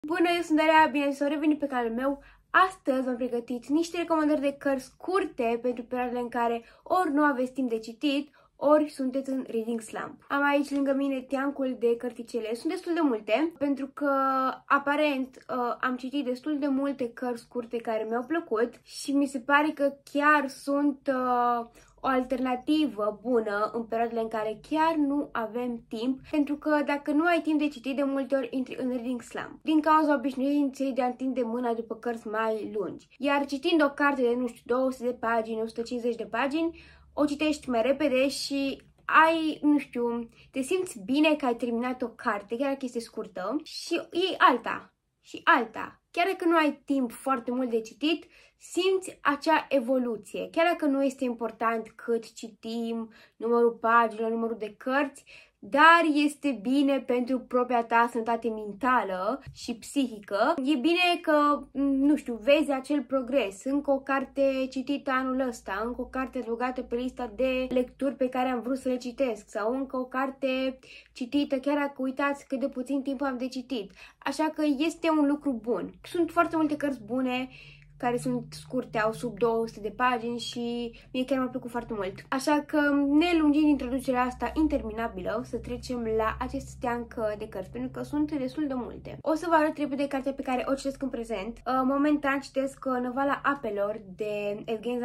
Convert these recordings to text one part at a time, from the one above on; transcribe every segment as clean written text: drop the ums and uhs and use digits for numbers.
Bună, eu sunt Daria, bine ați revenit pe canalul meu. Astăzi v-am pregătit niște recomandări de cărți scurte pentru perioadele în care ori nu aveți timp de citit, ori sunteți în reading slump. Am aici lângă mine teancul de cărticele. Sunt destul de multe, pentru că aparent am citit destul de multe cărți scurte care mi-au plăcut și mi se pare că chiar sunt o alternativă bună în perioadele în care chiar nu avem timp, pentru că dacă nu ai timp de citit, de multe ori intri în reading slump din cauza obișnuinței de a întinde mâna după cărți mai lungi. Iar citind o carte de, nu știu, 200 de pagini, 150 de pagini, o citești mai repede și ai, nu știu, te simți bine că ai terminat o carte, chiar dacă este scurtă, și iei alta și alta. Chiar dacă nu ai timp foarte mult de citit, simți acea evoluție. Chiar dacă nu este important cât citim, numărul paginilor, numărul de cărți, dar este bine pentru propria ta sănătate mentală și psihică. E bine că, nu știu, vezi acel progres. Încă o carte citită anul ăsta, încă o carte adăugată pe lista de lecturi pe care am vrut să le citesc, sau încă o carte citită, chiar dacă uitați cât de puțin timp am de citit. Așa că este un lucru bun. Sunt foarte multe cărți bune care sunt scurte, au sub 200 de pagini și mie chiar mi-a plăcut foarte mult. Așa că, ne lungind introducerea asta interminabilă, o să trecem la acest steanc de cărți, pentru că sunt destul de multe. O să vă arăt repede cartea pe care o citesc în prezent. Momentan citesc Năvala apelor de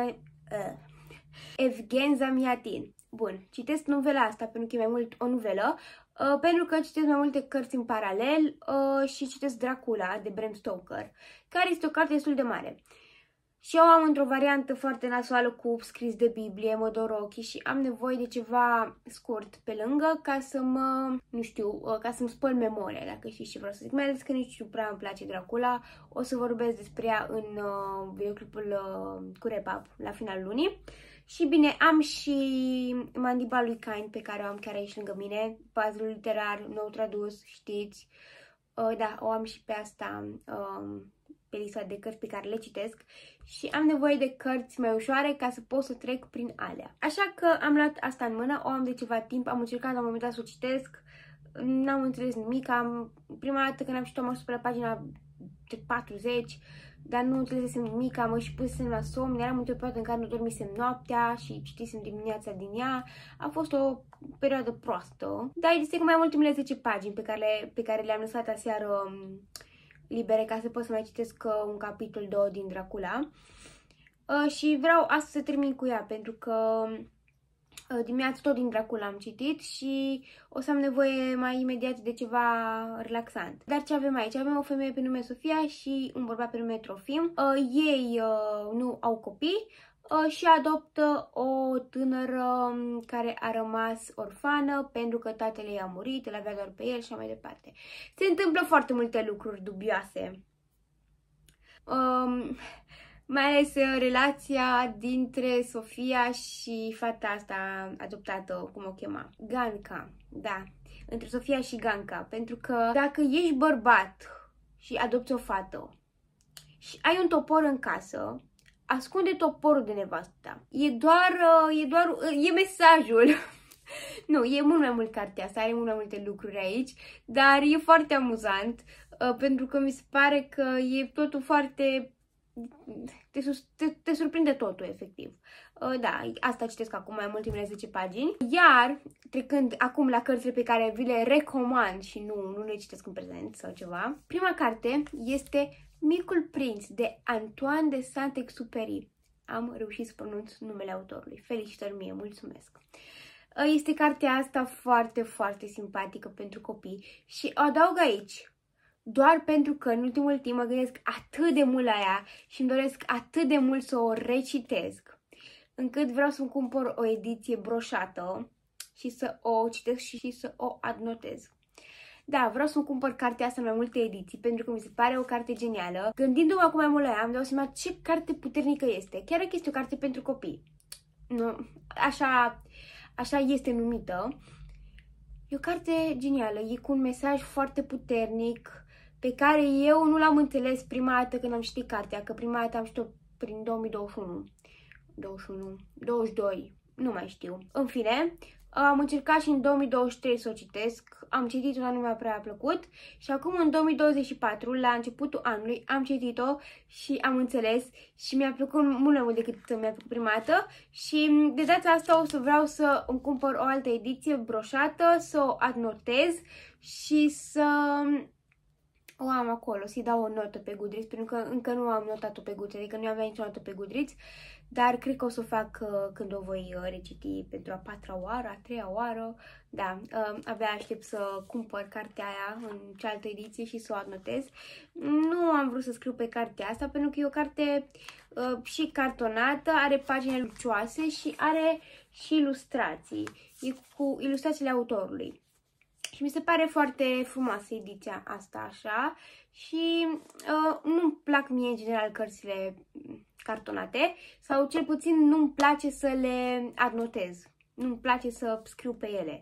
Evgen Zamyatin. Bun, citesc novela asta pentru că e mai mult o novelă, pentru că citesc mai multe cărți în paralel și citesc Dracula de Bram Stoker, care este o carte destul de mare. Și eu am într-o variantă foarte nasoală cu scris de Biblie, mă dor ochii și am nevoie de ceva scurt pe lângă ca să mă, nu știu, ca să-mi spăl memoria, dacă știți ce vreau să zic. Mai ales că nici nu prea îmi place Dracula, o să vorbesc despre ea în videoclipul cu Repap la finalul lunii. Și bine, am și Mandiba lui Cain, pe care o am chiar aici lângă mine, puzzle literar, nou tradus, știți. Da, o am și pe asta, pe lista de cărți pe care le citesc și am nevoie de cărți mai ușoare ca să pot să trec prin alea. Așa că am luat asta în mână, o am de ceva timp, am încercat la un moment dat să o citesc, n-am înțeles nimic, prima dată când am citit-o am ajuns pe la pagina 40, dar nu înțelesem nimic, mă și pusesem la somn, eram într-o perioadă în care nu dormisem noaptea și citisem dimineața din ea. A fost o perioadă proastă, dar este cu mai mult ultimele 10 pagini pe care le-am lăsat aseară libere ca să pot să mai citesc un capitol 2 din Dracula. Și vreau astăzi să termin cu ea, pentru că dimineața tot din Dracula am citit și o să am nevoie mai imediat de ceva relaxant. Dar ce avem aici? Avem o femeie pe nume Sofia și un bărbat pe nume Trofim. Ei nu au copii și adoptă o tânără care a rămas orfană pentru că tatăl ei a murit, îl avea doar pe el și așa mai departe. Se întâmplă foarte multe lucruri dubioase. Mai ales relația dintre Sofia și fata asta adoptată, cum o chema? Ganca, da, între Sofia și Ganca, pentru că dacă ești bărbat și adopți o fată și ai un topor în casă, ascunde toporul de nevastă ta. E mesajul. Nu, e mult mai mult cartea asta, are mult mai multe lucruri aici, dar e foarte amuzant, pentru că mi se pare că e totul foarte... Te surprinde totul, efectiv. Da, asta citesc acum mai mult în 10 pagini. Iar, trecând acum la cărțile pe care vi le recomand și nu le citesc în prezent sau ceva, prima carte este Micul Prinț de Antoine de Saint-Exupéry. Am reușit să pronunț numele autorului. Felicitări mie, mulțumesc! Este cartea asta foarte, foarte simpatică pentru copii și o adaug aici doar pentru că în ultimul timp mă gândesc atât de mult la ea și îmi doresc atât de mult să o recitesc, încât vreau să-mi cumpăr o ediție broșată și să o citesc și să o adnotez. Da, vreau să-mi cumpăr cartea asta în mai multe ediții, pentru că mi se pare o carte genială. Gândindu-mă acum mai mult la ea, îmi dau seama ce carte puternică este. Chiar dacă este o carte pentru copii. Nu, așa este numită. E o carte genială, e cu un mesaj foarte puternic, pe care eu nu l-am înțeles prima dată când am citit cartea, că prima dată am citit-o prin 2021, 22, nu mai știu. În fine, Am încercat și în 2023 să o citesc, am citit-o, dar nu mi-a prea plăcut și acum în 2024, la începutul anului, am citit-o și am înțeles și mi-a plăcut mult mai mult decât mi-a plăcut prima dată și de data asta o să vreau să îmi cumpăr o altă ediție broșată, să o adnotez și să o am acolo, să-i dau o notă pe Goodreads, pentru că încă nu am notat-o pe Goodreads, adică nu aveam nicio notă pe Goodreads, dar cred că o să o fac când o voi reciti pentru a 4-a oară, a 3-a oară. Da, abia aștept să cumpăr cartea aia în cealaltă ediție și să o anotez. Nu am vrut să scriu pe cartea asta pentru că e o carte și cartonată, are pagini lucioase și are și ilustrații. E cu ilustrațiile autorului. Și mi se pare foarte frumoasă ediția asta așa și nu-mi plac mie în general cărțile cartonate sau cel puțin nu-mi place să le adnotez, nu-mi place să scriu pe ele.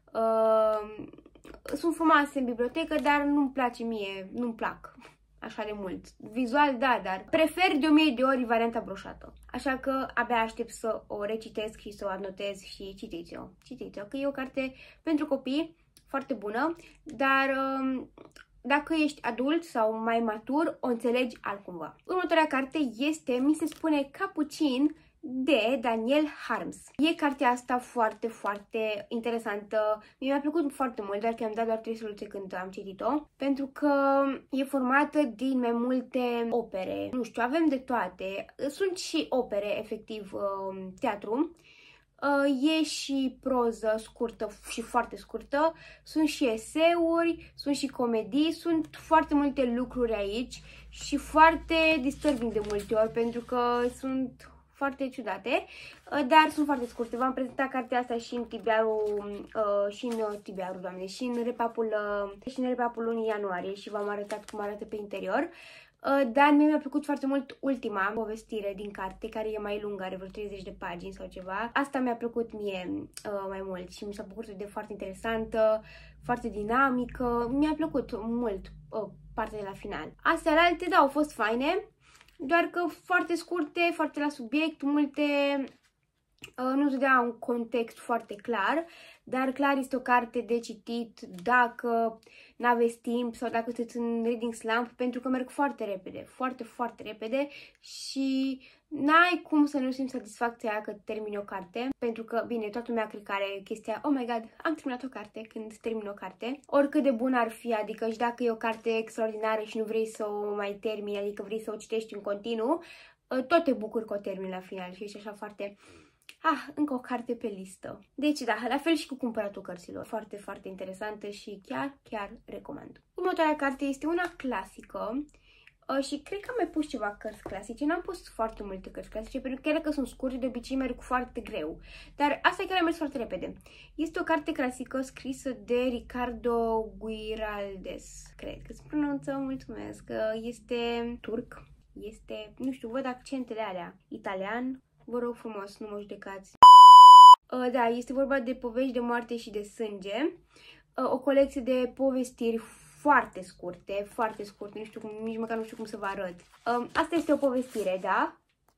Sunt frumoase în bibliotecă, dar nu-mi place mie, nu-mi plac așa de mult. Vizual, da, dar prefer de 1000 de ori varianta broșată. Așa că abia aștept să o recitesc și să o adnotez și citiți-o. Citiți-o, că e o carte pentru copii foarte bună, dar dacă ești adult sau mai matur, o înțelegi altcumva. Următoarea carte este, mi se spune, Capucin de Daniel Harms. E cartea asta foarte, foarte interesantă. Mi-a plăcut foarte mult, dar că am dat doar 3 săruțe când am citit-o, pentru că e formată din mai multe opere. Nu știu, avem de toate. Sunt și opere, efectiv, teatru. E și proză scurtă și foarte scurtă, sunt și eseuri, sunt și comedii, sunt foarte multe lucruri aici și foarte disturbing de multe ori pentru că sunt foarte ciudate, dar sunt foarte scurte. V-am prezentat cartea asta și în și în repapul lunii ianuarie și v-am arătat cum arată pe interior. Dar mie mi-a plăcut foarte mult ultima povestire din carte, care e mai lungă, are vreo 30 de pagini sau ceva. Asta mi-a plăcut mie mai mult și mi s-a părut de foarte interesantă, foarte dinamică. Mi-a plăcut mult partea de la final. Astea alte, da, au fost faine, doar că foarte scurte, foarte la subiect, multe nu-ți dea un context foarte clar, dar clar este o carte de citit dacă n-aveți timp sau dacă sunteți în reading slump, pentru că merg foarte repede, foarte, foarte repede și n-ai cum să nu simți satisfacția aia că termini o carte, pentru că, bine, toată lumea cred că are chestia, oh my god, am terminat o carte când termin o carte, oricât de bună ar fi, adică și dacă e o carte extraordinară și nu vrei să o mai termini, adică vrei să o citești în continuu, tot te bucuri că o termini la final și ești așa foarte... încă o carte pe listă. Deci da, la fel și cu cumpăratul cărților. Foarte, foarte interesantă și chiar recomand. Următoarea carte este una clasică și cred că am mai pus ceva cărți clasice. N-am pus foarte multe cărți clasice pentru că chiar că sunt scurte, de obicei merg foarte greu. Dar asta chiar a mers foarte repede. Este o carte clasică scrisă de Ricardo Guiraldes. Cred că se pronunță, mulțumesc. Este turc. Este, nu știu, văd accentele alea. Italian. Vă rog frumos, nu mă judecați. Da, este vorba de povești de moarte și de sânge. O colecție de povestiri foarte scurte, nu știu cum, nici măcar nu știu cum să vă arăt. Asta este o povestire, da?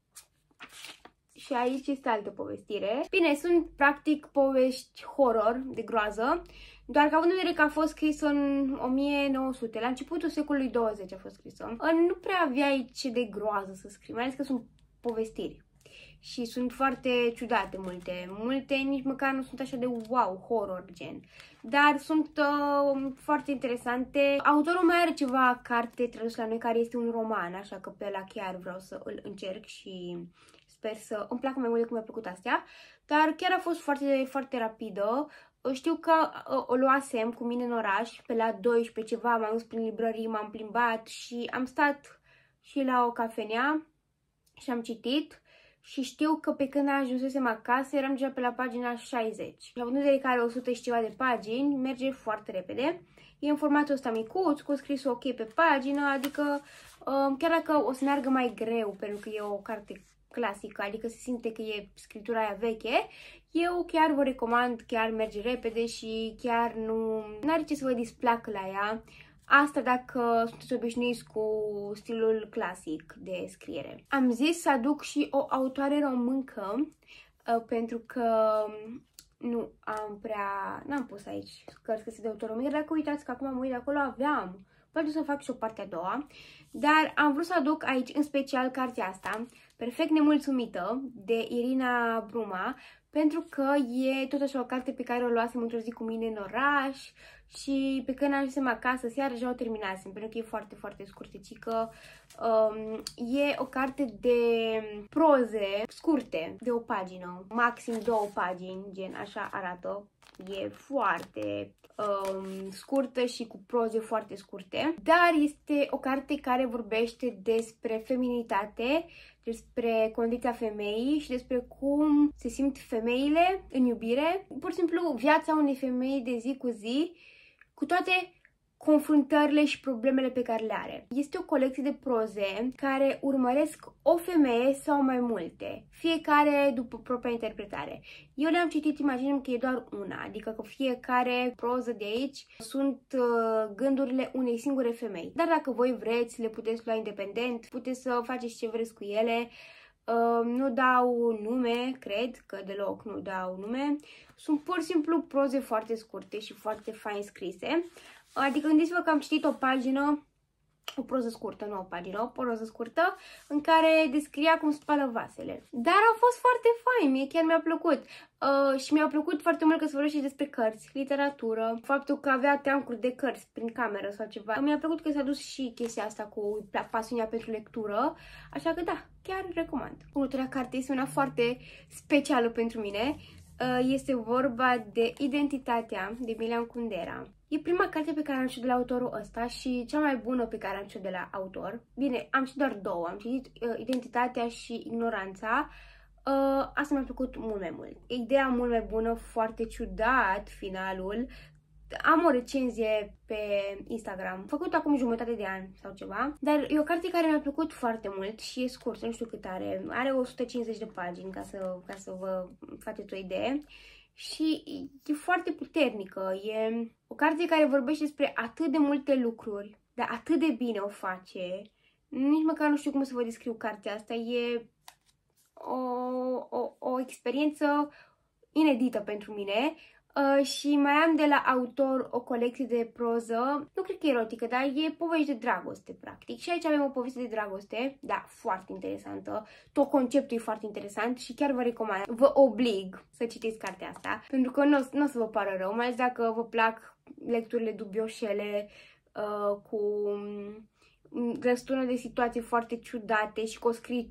Și aici este altă povestire. Bine, sunt practic povești horror, de groază, doar că având în vedere că a fost scrisă în 1900, la începutul secolului 20 a fost scrisă, nu prea aveai ce de groază să scrii, mai ales că sunt povestiri. Și sunt foarte ciudate multe nici măcar nu sunt așa de wow, horror gen, dar sunt foarte interesante. Autorul mai are ceva carte tradus la noi care este un roman, așa că pe ăla chiar vreau să îl încerc și sper să îmi placă mai mult decât mi-a plăcut astea, dar chiar a fost foarte, foarte rapidă. Știu că o luasem cu mine în oraș, pe la 12 ceva, m-am dus prin librării, m-am plimbat și am stat și la o cafenea și am citit. Și știu că pe când ajunsesem acasă eram deja pe la pagina 60. Și având în vedere că are 100 și ceva de pagini, merge foarte repede. E în formatul ăsta micuț, cu scrisul ok pe pagină, adică chiar dacă o să meargă mai greu, pentru că e o carte clasică, adică se simte că e scriptura aia veche, eu chiar vă recomand, chiar merge repede și chiar nu are ce să vă displacă la ea. Asta dacă sunteți obișnuiți cu stilul clasic de scriere. Am zis să aduc și o autoare româncă pentru că n-am pus aici cărți scrise de autor român. Dacă uitați că acum am uit acolo, aveam. Poate să fac și o parte a doua. Dar am vrut să aduc aici în special cartea asta, Perfect nemulțumită, de Irina Bruma, pentru că e totuși o carte pe care o luasem într-o zi cu mine în oraș și pe când ajungem acasă seara deja o terminasem, pentru că e foarte, foarte scurtecică. E o carte de proze scurte, de o pagină, maxim 2 pagini, gen așa arată. E foarte scurtă și cu proze foarte scurte, dar este o carte care vorbește despre feminitate, despre condiția femeii și despre cum se simt femeile în iubire, pur și simplu viața unei femei de zi cu zi, cu toate confruntările și problemele pe care le are. Este o colecție de proze care urmăresc o femeie sau mai multe, fiecare după propria interpretare. Eu le-am citit, imaginăm că e doar una, adică că fiecare proză de aici sunt gândurile unei singure femei. Dar dacă voi vreți, le puteți lua independent, puteți să faceți ce vreți cu ele. Nu dau nume, cred că deloc nu dau nume. Sunt pur și simplu proze foarte scurte și foarte fain scrise. Adică gândiți-vă că am citit o pagină, o proză scurtă, nu o pagină, o proză scurtă, în care descria cum spală vasele. Dar a fost foarte fain, mie chiar mi-a plăcut. Și mi-a plăcut foarte mult că se vorbește despre cărți, literatură, faptul că avea teancuri de cărți prin cameră sau ceva. Mi-a plăcut că s-a dus și chestia asta cu pasiunea pentru lectură, așa că da, chiar recomand. Următoarea carte este una foarte specială pentru mine. Este vorba de Identitatea, de Milian Kundera. E prima carte pe care am citit de la autorul ăsta și cea mai bună pe care am citit de la autor. Bine, am citit doar două, am citit Identitatea și Ignoranța. Asta mi-a plăcut mult mai mult. Ideea mult mai bună, foarte ciudat finalul. Am o recenzie pe Instagram, făcută acum jumătate de an sau ceva, dar e o carte care mi-a plăcut foarte mult și e scurtă, nu știu cât are. Are 150 de pagini, ca să vă faceți o idee. Și e foarte puternică, e o carte care vorbește despre atât de multe lucruri, dar atât de bine o face. Nici măcar nu știu cum să vă descriu cartea asta, e o experiență inedită pentru mine. Și mai am de la autor o colecție de proză, nu cred că e erotică, dar e povești de dragoste, practic. Și aici avem o poveste de dragoste, da, foarte interesantă. Tot conceptul e foarte interesant și chiar vă recomand, vă oblig să citiți cartea asta, pentru că nu o să vă pară rău, mai ales dacă vă plac lecturile dubioșele, cu răsturnă de situații foarte ciudate și cu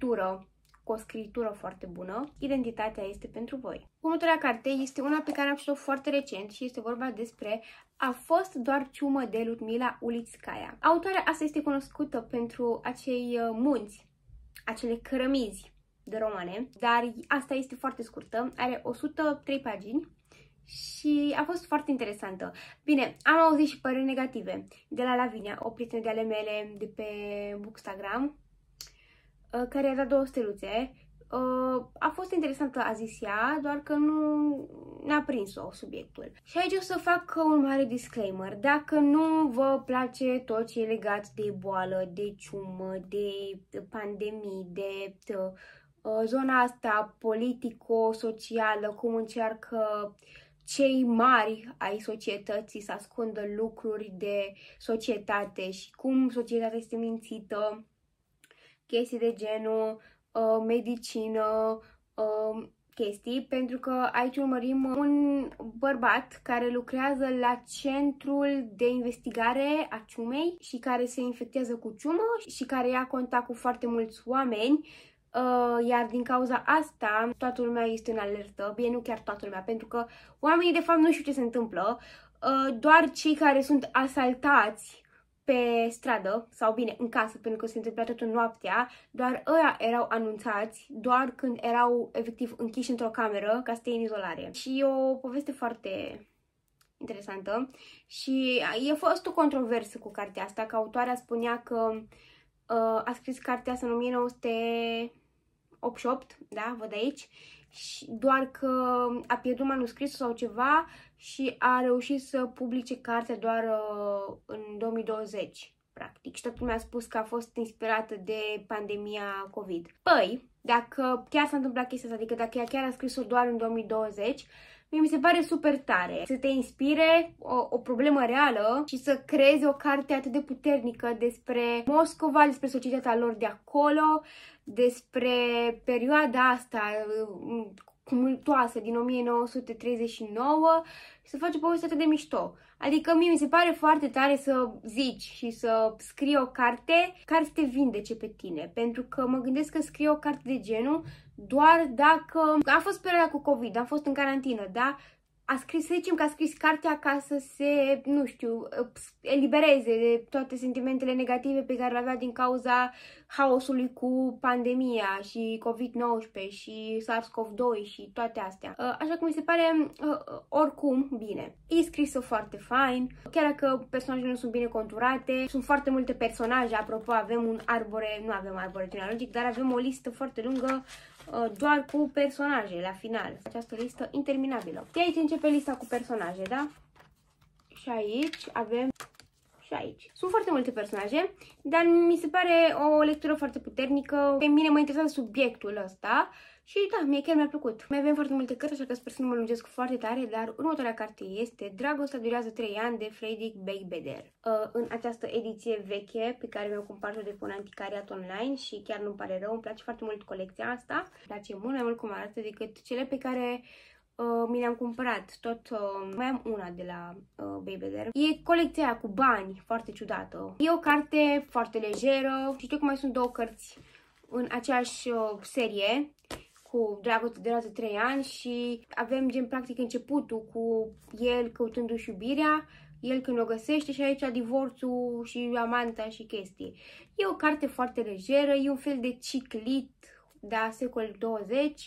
o scritură foarte bună. Identitatea este pentru voi. Următoarea carte este una pe care am citit-o foarte recent și este vorba despre A fost doar ciumă de Ludmila Ulitskaya. Autoarea asta este cunoscută pentru acei munți, acele cărămizi de romane, dar asta este foarte scurtă, are 103 pagini și a fost foarte interesantă. Bine, am auzit și păreri negative de la Lavinia, o prietenă de ale mele de pe Bookstagram, care a dat 2 steluțe. A fost interesantă, a zis ea, doar că nu ne-a prins-o subiectul. Și aici o să fac un mare disclaimer. Dacă nu vă place tot ce e legat de boală, de ciumă, de pandemii, de zona asta politico-socială, cum încearcă cei mari ai societății să ascundă lucruri de societate și cum societatea este mințită, chestii de genul medicină, chestii, pentru că aici urmărim un bărbat care lucrează la centrul de investigare a ciumei și care se infectează cu ciumă și care ia contact cu foarte mulți oameni, iar din cauza asta toată lumea este în alertă. Bine, nu chiar toată lumea, pentru că oamenii de fapt nu știu ce se întâmplă, doar cei care sunt asaltați pe stradă, sau bine, în casă, pentru că se întâmpla totul noaptea, doar ăia erau anunțați, doar când erau efectiv închiși într-o cameră ca să stea în izolare. Și e o poveste foarte interesantă și a fost o controversă cu cartea asta, că autoarea spunea că a scris cartea asta în 1988, da, văd aici, și doar că a pierdut manuscrisul sau ceva și a reușit să publice cartea doar în 2020, practic. Și toată lumea a spus că a fost inspirată de pandemia COVID. Păi, dacă chiar s-a întâmplat chestia asta, adică dacă ea chiar a scris-o doar în 2020, mi se pare super tare să te inspire o problemă reală și să creezi o carte atât de puternică despre Moscova, despre societatea lor de acolo, despre perioada asta tumultoasă din 1939 și să faci o poveste atât de mișto. Adică mie mi se pare foarte tare să zici și să scrii o carte care să te vindece pe tine, pentru că mă gândesc că scrie o carte de genul doar dacă a fost perioada cu COVID, am fost în carantină, da? Să zicem că a scris cartea ca să se, nu știu, elibereze de toate sentimentele negative pe care le avea din cauza haosului cu pandemia și COVID-19 și SARS-CoV-2 și toate astea. Așa că mi se pare oricum bine. E scrisă foarte fain, chiar dacă personajele nu sunt bine conturate, sunt foarte multe personaje, apropo avem un arbore, nu avem arbore genealogic, dar avem o listă foarte lungă doar cu personaje la final. Această listă interminabilă. De aici începe lista cu personaje, da? Și aici avem și aici. Sunt foarte multe personaje, dar mi se pare o lectură foarte puternică. Pe mine mă interesează subiectul ăsta și da, mie chiar mi-a plăcut. Mai avem foarte multe cărți, așa că sper să nu mă lungesc foarte tare, dar următoarea carte este Dragostea durează 3 ani de Fredrik Beigbeder. În această ediție veche pe care mi-o cumpărat-o de pe un anticariat online și chiar nu-mi pare rău, îmi place foarte mult colecția asta. Îmi place mult mai mult cum arată decât cele pe care mi le-am cumpărat. Mai am una de la Beigbeder. E colecția aia cu bani, foarte ciudată. E o carte foarte lejeră și știu că mai sunt două cărți în aceeași serie cu Dragoste durează 3 ani și avem gen practic începutul cu el căutându-și iubirea, el când o găsește și aici divorțul și amanta și chestii. E o carte foarte lejeră, e un fel de ciclit de secolul 20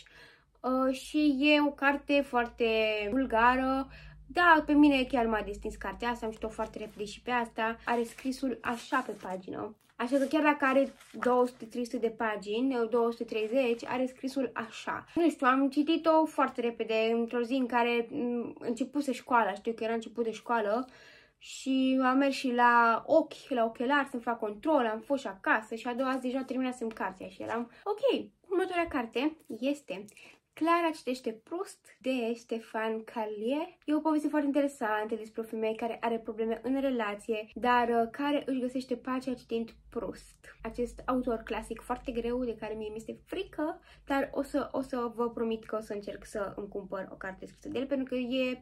și e o carte foarte vulgară. Da, pe mine chiar m-a distins cartea asta, am citit-o foarte repede și pe asta. Are scrisul așa pe pagină. Așa că chiar dacă are 200-300 de pagini, 230, are scrisul așa. Nu știu, am citit-o foarte repede, într-o zi în care începuse școala, știu că era început de școală și am mers și la ochelari să-mi fac control, am fost și acasă și a doua zi deja terminasem cartea și eram ok. Următoarea carte este Clara citește Proust de Stefan Carlier. E o poveste foarte interesantă despre o femeie care are probleme în relație, dar care își găsește pacea citind Proust. Acest autor clasic foarte greu, de care mie mi-este frică, dar o să vă promit că o să încerc să îmi cumpăr o carte scrisă de el, pentru că e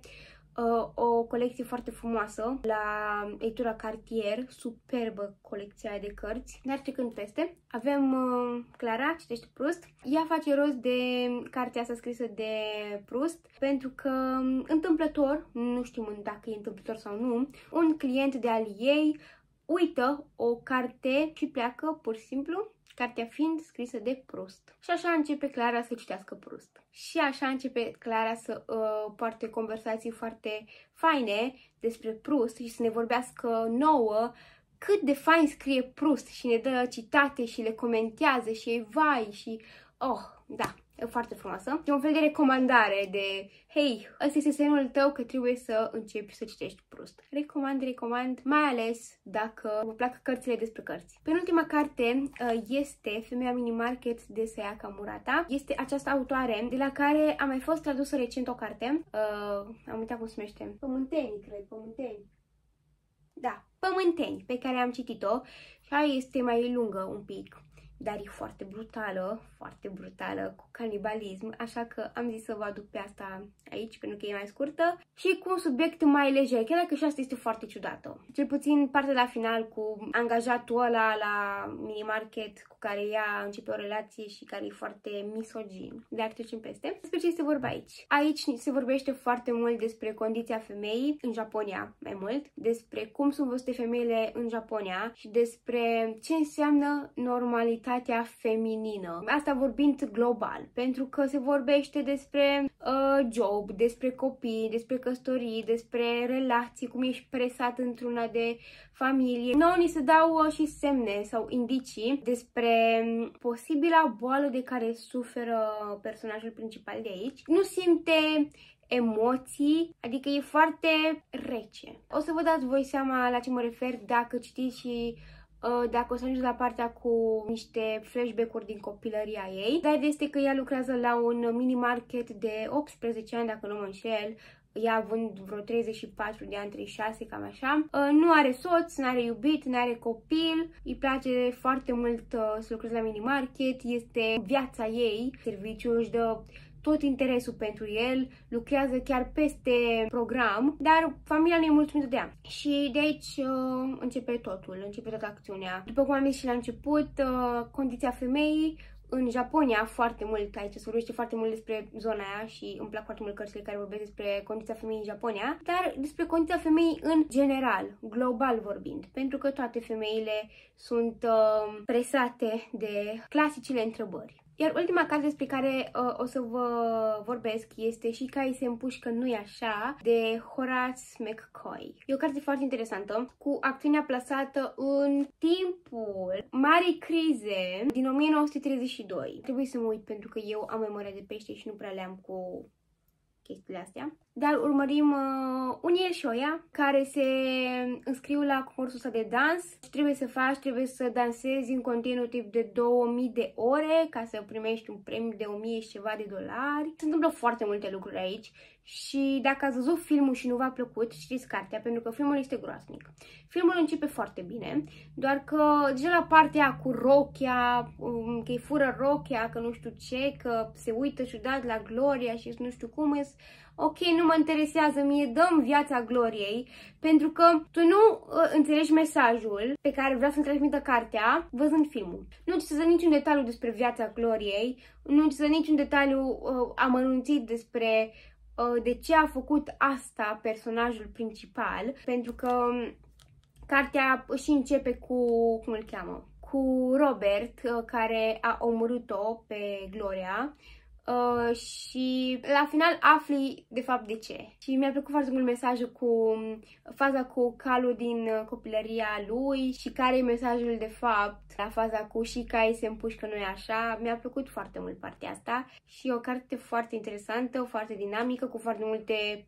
o colecție foarte frumoasă la editura Cartier, superbă colecția de cărți. Dar trecând peste, avem Clara citește Proust. Ea face rost de cartea asta scrisă de Proust pentru că întâmplător, nu știm dacă e întâmplător sau nu, un client de al ei uită o carte și pleacă pur și simplu, cartea fiind scrisă de Proust. Și așa începe Clara să citească Proust. Și așa începe Clara să poarte conversații foarte faine despre Proust și să ne vorbească nouă cât de fain scrie Proust și ne dă citate și le comentează și e vai și... Oh, da, e foarte frumoasă. E un fel de recomandare de hei, ăsta este semnul tău că trebuie să începi să citești Proust. Recomand, mai ales dacă vă plac cărțile despre cărți. Penultima carte este Femeia Minimarket de Sayaka Murata. Este această autoare de la care a mai fost tradusă recent o carte. Am uitat cum se numește. Pământeni, cred, Pământeni. Da, Pământeni, pe care am citit-o și aia este mai lungă un pic, dar e foarte brutală, cu canibalism, așa că am zis să vă aduc pe asta aici, pentru că e mai scurtă și cu un subiect mai lejer, chiar dacă și asta este foarte ciudată. Cel puțin partea la final cu angajatul ăla la minimarket cu care ea începe o relație și care e foarte misogin. Dar trecem peste. Despre ce este vorba aici? Aici se vorbește foarte mult despre condiția femeii în Japonia, mai mult, despre cum sunt văzute femeile în Japonia și despre ce înseamnă normalitatea feminină. Asta vorbind global, pentru că se vorbește despre job, despre copii, despre căsătorii, despre relații, cum ești presat într-una de familie. Nouă ni se dau și semne sau indicii despre posibila boală de care suferă personajul principal de aici. Nu simte emoții, adică e foarte rece. O să vă dați voi seama la ce mă refer dacă citiți și dacă o să ajungi la partea cu niște flashback-uri din copilăria ei. Dar este că ea lucrează la un mini-market de 18 ani, dacă nu mă înșel, ea având vreo 34 de ani, 36, cam așa. Nu are soț, nu are iubit, nu are copil, îi place foarte mult să lucreze la mini-market, este viața ei, serviciul își dă tot interesul pentru el, lucrează chiar peste program, dar familia nu e mulțumită de ea. Și de aici începe totul, începe toată acțiunea. După cum am zis și la început, condiția femeii în Japonia, foarte mult, aici se vorbește foarte mult despre zona aia și îmi plac foarte mult cărțile care vorbesc despre condiția femeii în Japonia, dar despre condiția femeii în general, global vorbind, pentru că toate femeile sunt presate de clasicile întrebări. Iar ultima carte despre care o să vă vorbesc este Shikai se împușcă, nu-i așa, de Horace McCoy. E o carte foarte interesantă, cu acțiunea plasată în timpul Marii Crize din 1932. Trebuie să mă uit pentru că eu am memoria de pește și nu prea le-am cu chestiile astea. Dar urmărim un el și o ea care se înscriu la concursul ăsta de dans. Trebuie să dansezi în continuu tip de 2000 de ore ca să primești un premiu de 1000 și ceva de dolari. Se întâmplă foarte multe lucruri aici și dacă ați văzut filmul și nu v-a plăcut, citiți cartea pentru că filmul este groaznic. Filmul începe foarte bine, doar că deja la partea cu rochia, că îi fură rochia, că nu știu ce, că se uită ciudat la Gloria și nu știu cum îs. Ok, nu mă interesează, mie dăm viața Gloriei, pentru că tu nu înțelegi mesajul pe care vrea să-l transmită cartea văzând filmul. Nu ți se dă niciun detaliu despre viața Gloriei, nu ți se dă niciun detaliu amănunțit despre de ce a făcut asta personajul principal, pentru că cartea și începe cu, cum îl cheamă, cu Robert, care a omorât-o pe Gloria. Și la final afli de fapt de ce. Și mi-a plăcut foarte mult mesajul cu faza cu calul din copilăria lui și care e mesajul de fapt la faza cu Shikai se împușcă, nu-i așa. Mi-a plăcut foarte mult partea asta și o carte foarte interesantă, foarte dinamică, cu foarte multe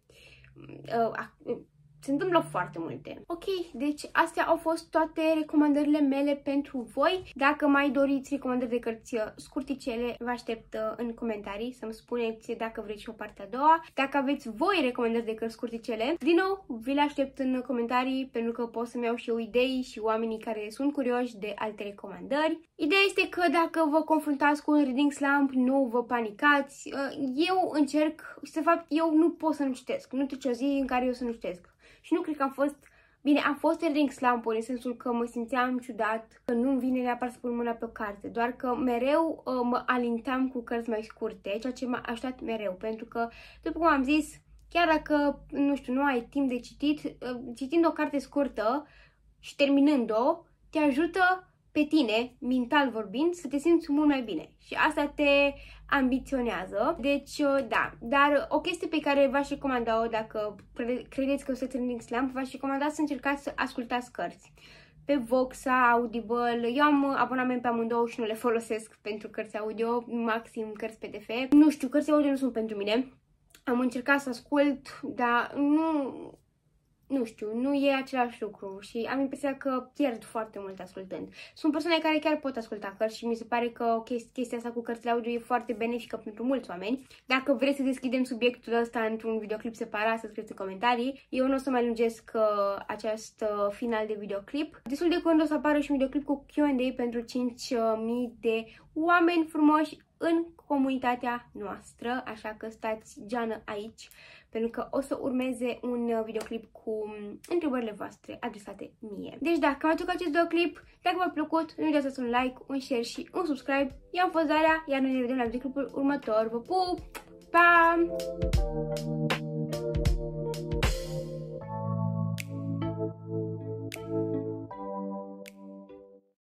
se întâmplă foarte multe. Ok, deci astea au fost toate recomandările mele pentru voi. Dacă mai doriți recomandări de cărți scurticele, vă aștept în comentarii să-mi spuneți dacă vreți și o parte a doua. Dacă aveți voi recomandări de cărți scurticele, din nou, vi le aștept în comentarii pentru că pot să-mi iau și eu idei și oamenii care sunt curioși de alte recomandări. Ideea este că dacă vă confruntați cu un reading slump, nu vă panicați. Eu încerc, și de fapt eu nu pot să nu citesc. Nu trece o zi în care eu să nu citesc. Și nu cred că am fost... Bine, am fost în reading slump în sensul că mă simțeam ciudat, că nu-mi vine neapărat să pun mâna pe o carte, doar că mereu mă alintam cu cărți mai scurte, ceea ce m-a ajutat mereu, pentru că, după cum am zis, chiar dacă, nu știu, nu ai timp de citit, citind o carte scurtă și terminând-o, te ajută pe tine, mental vorbind, să te simți mult mai bine. Și asta te ambiționează. Deci, da. Dar o chestie pe care v-aș recomanda-o, dacă credeți că o să reading slump, v-aș recomanda să încercați să ascultați cărți. Pe Voxa, Audible, eu am abonament pe amândouă și nu le folosesc pentru cărți audio, maxim cărți PDF. Nu știu, cărți audio nu sunt pentru mine. Am încercat să ascult, dar nu știu, nu e același lucru și am impresia că pierd foarte mult ascultând. Sunt persoane care chiar pot asculta cărți și mi se pare că chestia asta cu cărțile audio e foarte benefică pentru mulți oameni. Dacă vreți să deschidem subiectul ăsta într-un videoclip separat, să scrieți în comentarii. Eu nu o să mai lungesc acest final de videoclip. Destul de curând o să apară și un videoclip cu Q&A pentru 5.000 de oameni frumoși în comunitatea noastră, așa că stați geană aici, pentru că o să urmeze un videoclip cu întrebările voastre adresate mie. Deci dacă v-ați acest videoclip, dacă v-a plăcut, nu uitați să un like, un share și un subscribe. Eu am fost Daria, iar noi ne vedem la videoclipul următor. Vă pup! Pa!